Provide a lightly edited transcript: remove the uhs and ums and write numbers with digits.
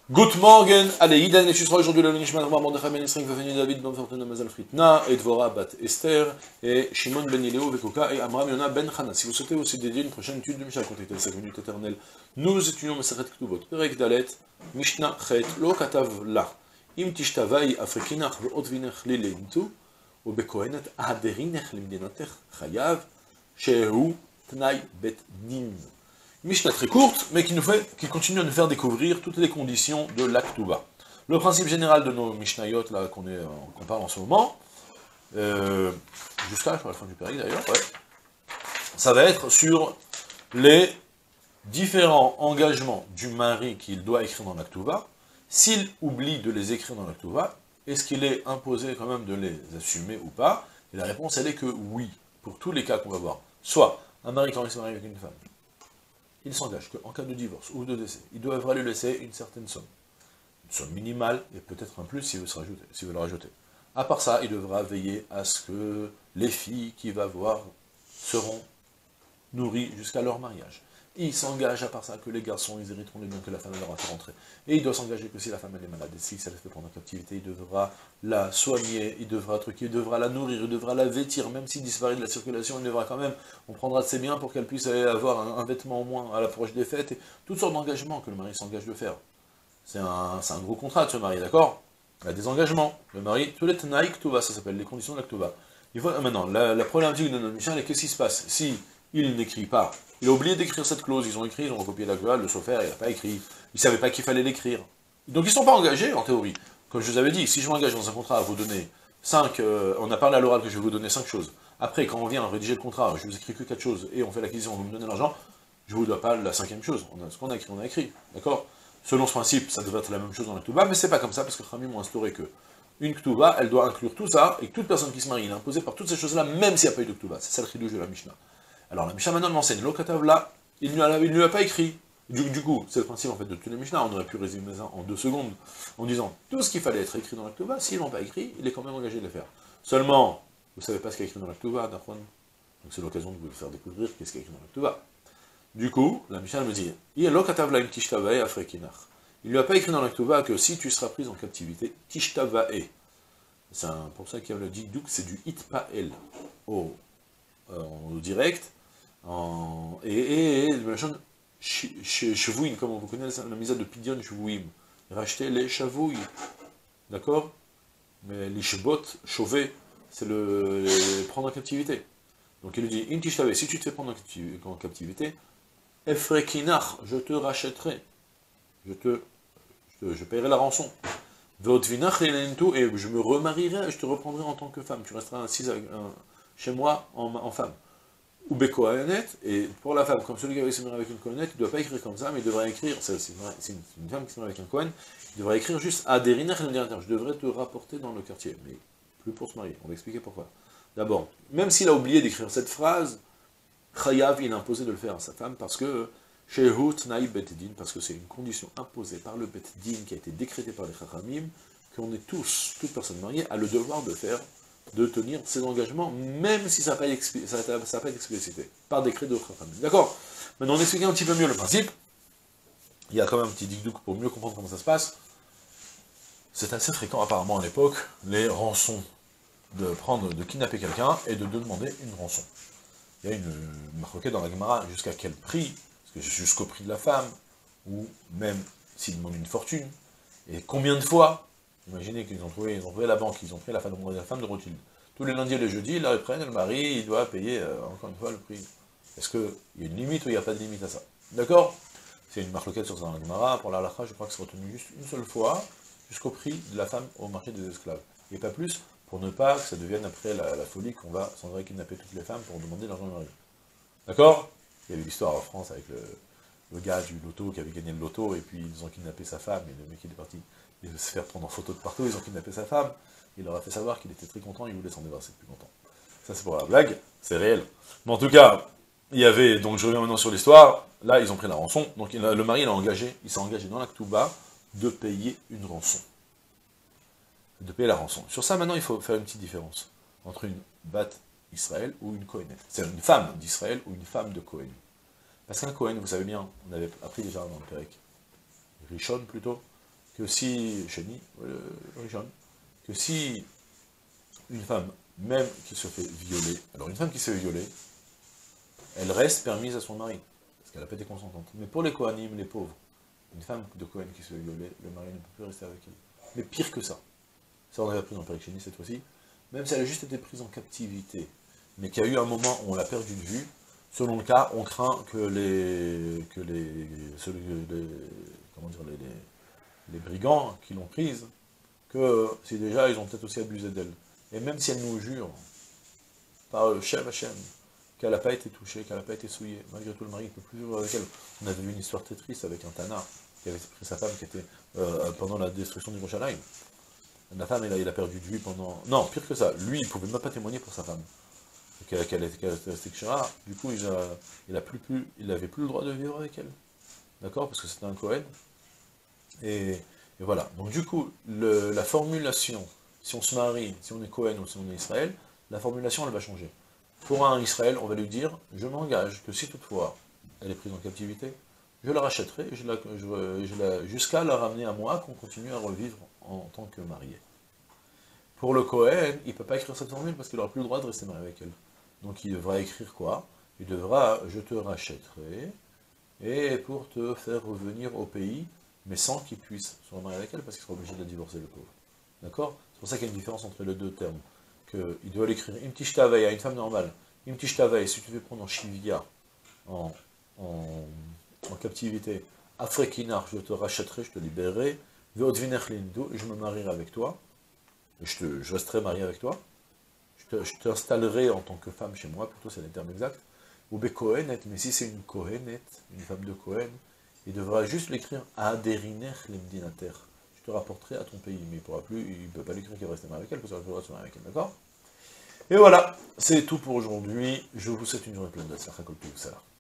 Good morning, allez, Idan et Shusra aujourd'hui le Nishman Ramar Mordechai Ben Yisraël Vaveni David Ben Fortuna Mazal Fritna et Dvora Bat Esther et Shimon Ben Ileo Vekoka et Amram Yona Ben Chana. Si vous souhaitez aussi dédier une prochaine étude de Mishnah, contactez 5 minutes éternelles. Nous étudions Maseret Ktubot, Perek Dalet, Mishnah Chet, Lo Katav La, Im Tishtavai Afrikinach Ve'ot Vinech Lilentu, ou Bekohenet Aderinech Limdinatech Chayav, Shehu Tnai Bet Din. Mishnah très courte, mais qui continue à nous faire découvrir toutes les conditions de l'Aktuba. Le principe général de nos Mishnayot, là, qu'on parle en ce moment, jusqu'à la fin du péril d'ailleurs, ouais, ça va être sur les différents engagements du mari qu'il doit écrire dans l'Aktuba. S'il oublie de les écrire dans l'Aktuba, est-ce qu'il est imposé quand même de les assumer ou pas? Et la réponse, elle est que oui, pour tous les cas qu'on va voir. Soit, un mari quand il se marie avec une femme, il s'engage qu'en cas de divorce ou de décès, il devra lui laisser une certaine somme. Une somme minimale, et peut-être un plus s'il veut le rajouter. À part ça, il devra veiller à ce que les filles qu'il va voir seront nourries jusqu'à leur mariage. Il s'engage à part ça que les garçons, ils hériteront les biens que la femme leur a fait rentrer. Et il doit s'engager que si la femme elle est malade, et si ça la fait prendre en captivité, il devra la soigner, il devra la nourrir, il devra la vêtir, même s'il disparaît de la circulation, il devra quand même, on prendra de ses biens pour qu'elle puisse aller avoir un vêtement au moins à l'approche des fêtes, et toutes sortes d'engagements que le mari s'engage de faire. C'est un gros contrat de ce mari, d'accord? Il a des engagements. Le mari, tous les tenaï ktuba, ça s'appelle les conditions de la ktuba. Maintenant, la problématique de notre mission, qu'est-ce qui se passe? Si il n'écrit pas, il a oublié d'écrire cette clause, ils ont recopié la clause, le sophère, il n'a pas écrit, il ne savait pas qu'il fallait l'écrire. Donc ils ne sont pas engagés, en théorie. Comme je vous avais dit, si je m'engage dans un contrat à vous donner 5, on a parlé à l'oral que je vais vous donner 5 choses. Après, quand on vient rédiger le contrat, je vous écris que 4 choses, et on fait l'acquisition, vous me donnez l'argent, je ne vous dois pas la 5e chose. Ce qu'on a écrit, on a écrit. D'accord? Selon ce principe, ça devrait être la même chose dans la Ktuba, mais c'est pas comme ça, parce que Khamim ont instauré que une Ktuba, elle doit inclure tout ça, et toute personne qui se marie, elle est imposée par toutes ces choses-là, même s'il n'y a pas eu de Ktuba. C'est ça le chidouche de la Mishnah. Alors la Mishnah maintenant m'enseigne, l'Okatavla, il ne lui a pas écrit. Du coup, c'est le principe en fait de tous les Mishnah, on aurait pu résumer ça en 2 secondes, en disant, tout ce qu'il fallait être écrit dans la Ktuba, s'ils l'ont pas écrit, il est quand même engagé de le faire. Seulement, vous ne savez pas ce qu'il y a écrit dans la Ktuba, Nachron. Donc c'est l'occasion de vous le faire découvrir qu'est-ce qu'il y a écrit dans la Ktuba. Du coup, la Mishnah me dit, il lui a pas écrit dans la Ktuba que si tu seras prise en captivité, tishtavae. C'est pour ça qu'il y a le dit, c'est du itpael au direct, le machin chevouin, comme on vous connaît la mise de pidion chevouim, racheter les chavouilles, d'accord? Mais les chebot, chauvet, c'est les prendre en captivité. Donc il lui dit, in tishtavae, si tu te fais prendre en captivité, Efrekinach, je te rachèterai, je paierai la rançon. Veotvinach et je me remarierai, je te reprendrai en tant que femme, tu resteras assise chez moi en femme. Ou Bekohanet, et pour la femme, comme celui qui avait se marié avec une Kohanet, il ne doit pas écrire comme ça, mais il devrait écrire, c'est une femme qui se marie avec un Kohen, il devrait écrire juste Aderinach et je devrais te rapporter dans le quartier, mais plus pour se marier, on va expliquer pourquoi. D'abord, même s'il a oublié d'écrire cette phrase, Chayav, il a imposé de le faire à sa femme, parce que Shehu Tnai Bet Din, parce que c'est une condition imposée par le Bet Din, qui a été décrétée par les Chachamim, qu'on est tous, toute personne mariée, a le devoir de tenir ses engagements, même si ça n'a pas été explicité, par décret de Chachamim. D'accord? Maintenant, on explique un petit peu mieux le principe. Il y a quand même un petit dikdouk pour mieux comprendre comment ça se passe. C'est assez fréquent, apparemment, à l'époque, les rançons, de kidnapper quelqu'un et de demander une rançon. Il y a une marquette dans la Gemara, jusqu'à quel prix, jusqu'au prix de la femme, ou même s'ils demandent une fortune, et combien de fois. Imaginez qu'ils ont trouvé la banque, ils ont pris la femme de Rothschild. Tous les lundis et les jeudis, là, ils prennent le mari, il doit payer, encore une fois, le prix. Est-ce qu'il y a une limite ou il n'y a pas de limite à ça? D'accord? C'est une marquette sur ça dans la Gemara, pour la halakha, je crois que c'est retenu juste une seule fois, jusqu'au prix de la femme au marché des esclaves. Et pas plus, pour ne pas que ça devienne après la folie qu'on va sans arrêt kidnapper toutes les femmes pour demander l'argent du mari. D'accord? Il y a eu l'histoire en France avec le gars du loto qui avait gagné le loto, et puis ils ont kidnappé sa femme, et le mec il est parti se faire prendre en photo de partout, ils ont kidnappé sa femme, il leur a fait savoir qu'il était très content, il voulait s'en débarrasser plus content. Ça c'est pour la blague, c'est réel. Mais en tout cas, il y avait, donc je reviens maintenant sur l'histoire, là ils ont pris la rançon, donc le mari il s'est engagé dans la Ktuba de payer une rançon. De payer la rançon. Sur ça maintenant il faut faire une petite différence entre une bat Israël ou une Kohenet. C'est une femme d'Israël ou une femme de Kohen. Parce qu'un Kohen, vous savez bien, on avait appris déjà dans le Pérec, Rishon plutôt, que si, Shani, Rishon, que si une femme, même qui se fait violer, alors une femme qui se fait violer, elle reste permise à son mari, parce qu'elle n'a pas été consentante. Mais pour les Kohanim, les pauvres, une femme de Kohen qui se fait violer, le mari ne peut plus rester avec elle. Mais pire que ça on avait appris dans Pérek Sheni cette fois-ci, même si elle a juste été prise en captivité, mais qu'il y a eu un moment où on l'a perdue de vue, selon le cas, on craint que comment dire, les brigands qui l'ont prise, que si déjà ils ont peut-être aussi abusé d'elle. Et même si elle nous jure, par le Shem Hashem, qu'elle n'a pas été touchée, qu'elle n'a pas été souillée, malgré tout le mari ne peut plus vivre avec elle. On avait vu une histoire très triste avec un Tana, qui avait pris sa femme, qui était pendant la destruction du Yerushalayim. La femme, il a perdu de vue pendant... Non, pire que ça, lui, il ne pouvait même pas témoigner pour sa femme. Qu'elle était restée kshara, du coup, il n'avait plus le droit de vivre avec elle. D'accord? Parce que c'était un Kohen. Et voilà. Donc du coup, la formulation, si on se marie, si on est Kohen ou si on est Israël, la formulation, elle va changer. Pour un Israël, on va lui dire, je m'engage que si toutefois elle est prise en captivité, je la rachèterai, jusqu'à la ramener à moi, qu'on continue à revivre en tant que marié. Pour le Kohen, il ne peut pas écrire cette formule parce qu'il n'aura plus le droit de rester marié avec elle. Donc il devra écrire quoi? Il devra, je te rachèterai, et pour te faire revenir au pays, mais sans qu'il puisse se remarier avec elle, parce qu'il sera obligé de la divorcer, le pauvre. D'accord? C'est pour ça qu'il y a une différence entre les deux termes. Il doit l'écrire Imtishtavei à une femme normale. Imtishtavei, si tu veux prendre en Shivia, en captivité, Afrekinar, je te rachèterai, je te libérerai, Veodvinech Lindu, je me marierai avec toi, je resterai marié avec toi, je t'installerai en tant que femme chez moi, plutôt c'est le terme exact, ou Bekohenet, mais si c'est une Kohenet, une femme de Kohen, il devra juste l'écrire Aderinech Lemdinater, je te rapporterai à ton pays, mais il ne peut pas l'écrire qu'il va rester marié avec elle, parce qu'il va se marier avec elle, d'accord? Et voilà, c'est tout pour aujourd'hui, je vous souhaite une journée pleine de Tzlach HaKol Tou, salam.